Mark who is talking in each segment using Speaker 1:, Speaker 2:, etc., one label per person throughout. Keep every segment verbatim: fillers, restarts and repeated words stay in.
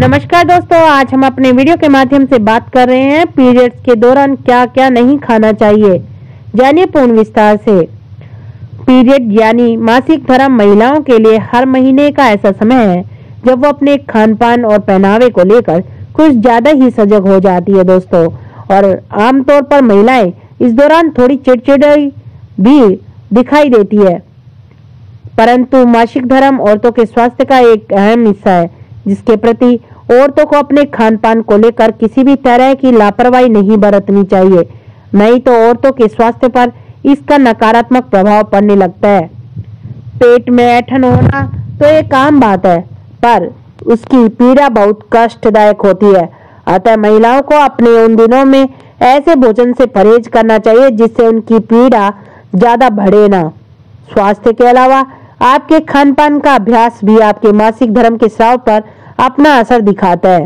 Speaker 1: नमस्कार दोस्तों, आज हम अपने वीडियो के माध्यम से बात कर रहे हैं पीरियड्स के दौरान क्या क्या नहीं खाना चाहिए। जानिए पूर्ण विस्तार से। पीरियड यानी मासिक धर्म महिलाओं के लिए हर महीने का ऐसा समय है जब वो अपने खान पान और पहनावे को लेकर कुछ ज्यादा ही सजग हो जाती है दोस्तों। और आमतौर पर महिलाएं इस दौरान थोड़ी चिड़चिड़ाई भी दिखाई देती है, परंतु मासिक धर्म औरतों के स्वास्थ्य का एक अहम हिस्सा है जिसके प्रति औरतों को अपने खान पान को लेकर किसी भी तरह की लापरवाही नहीं बरतनी चाहिए, नहीं तो औरतों के स्वास्थ्य पर इसका नकारात्मक प्रभाव पड़ने लगता है। पेट में ऐंठन होना तो एक आम बात है, पर उसकी पीड़ा बहुत कष्टदायक होती है। अतः महिलाओं को अपने उन दिनों में ऐसे भोजन से परहेज करना चाहिए जिससे उनकी पीड़ा ज्यादा बढ़े ना। स्वास्थ्य के अलावा आपके खान पान का अभ्यास भी आपके मासिक धर्म के स्राव पर अपना असर दिखाता है।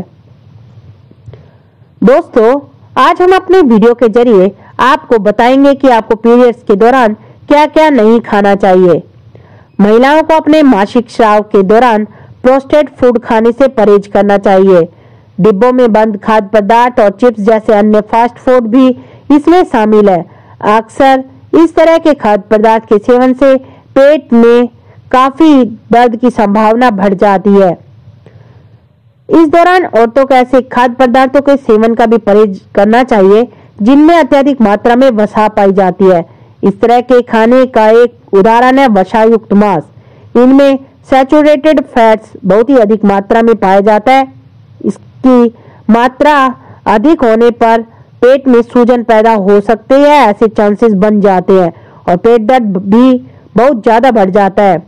Speaker 1: दोस्तों, आज हम अपने वीडियो के जरिए आपको बताएंगे कि आपको पीरियड्स के दौरान क्या क्या नहीं खाना चाहिए। महिलाओं को अपने मासिक स्राव के दौरान प्रोसेस्ड फूड खाने से परहेज करना चाहिए। डिब्बों में बंद खाद्य पदार्थ और चिप्स जैसे अन्य फास्ट फूड भी इसमें शामिल है। अक्सर इस तरह के खाद्य पदार्थ के सेवन से पेट में काफी दर्द की संभावना बढ़ जाती है। इस दौरान औरतों को ऐसे खाद्य पदार्थों के सेवन का भी परहेज करना चाहिए जिनमें अत्यधिक मात्रा में वसा पाई जाती है। इस तरह के खाने का एक उदाहरण है वसायुक्त मांस। इनमें सैचुरेटेड फैट्स बहुत ही अधिक मात्रा में पाया जाता है। इसकी मात्रा अधिक होने पर पेट में सूजन पैदा हो सकती है, ऐसे चांसेस बन जाते हैं और पेट दर्द भी बहुत ज्यादा बढ़ जाता है।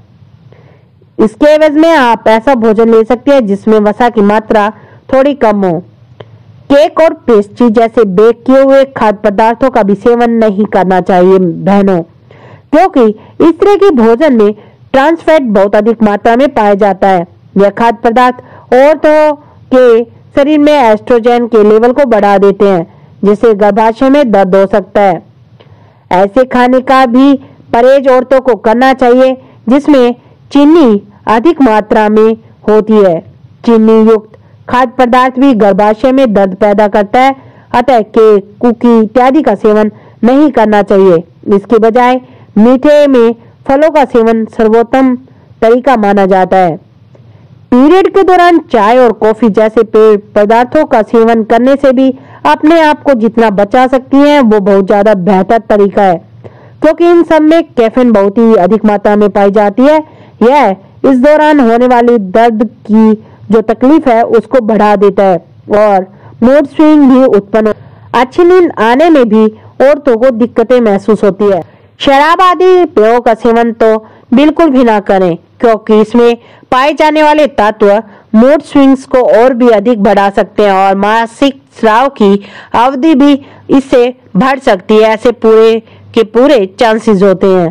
Speaker 1: इसके एवज में आप ऐसा भोजन ले सकते हैं जिसमें वसा की मात्रा थोड़ी कम हो। केक और पेस्ट्री जैसे बेक किए हुए खाद्य पदार्थों का भी सेवन नहीं करना चाहिए बहनों, क्योंकि इस तरह के भोजन में ट्रांस फैट बहुत अधिक मात्रा में पाया जाता है। यह खाद्य पदार्थ औरतों के शरीर में एस्ट्रोजन के लेवल को बढ़ा देते हैं, जिससे गर्भाशय में दर्द हो सकता है। ऐसे खाने का भी परहेज औरतों को करना चाहिए जिसमें चीनी अधिक मात्रा में होती है। चीनी युक्त खाद्य पदार्थ भी गर्भाशय में दर्द पैदा करता है, अतः केक, कुकी इत्यादि का सेवन नहीं करना चाहिए। इसके बजाय मीठे में फलों का सेवन सर्वोत्तम तरीका माना जाता है। पीरियड के दौरान चाय और कॉफी जैसे पेय पदार्थों का सेवन करने से भी अपने आप को जितना बचा सकती हैं वो बहुत ज्यादा बेहतर तरीका है, क्योंकि इन सब में कैफीन बहुत ही अधिक मात्रा में पाई जाती है। यह इस दौरान होने वाली दर्द की जो तकलीफ है उसको बढ़ा देता है और मूड स्विंग भी उत्पन्न, अच्छी नींद आने में भी औरतों को दिक्कतें महसूस होती है। शराब आदि पेयों का सेवन तो बिल्कुल भी ना करें, क्योंकि इसमें पाए जाने वाले तत्व मूड स्विंग्स को और भी अधिक बढ़ा सकते हैं और मासिक स्राव की अवधि भी इससे बढ़ सकती है। ऐसे पूरे के पूरे चांसेस होते हैं।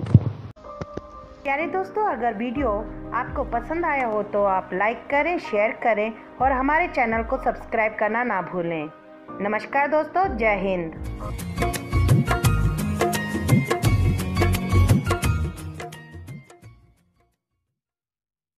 Speaker 2: प्यारे दोस्तों, अगर वीडियो आपको पसंद आया हो तो आप लाइक करें, शेयर करें और हमारे चैनल को सब्सक्राइब करना ना भूलें। नमस्कार दोस्तों, जय हिंद।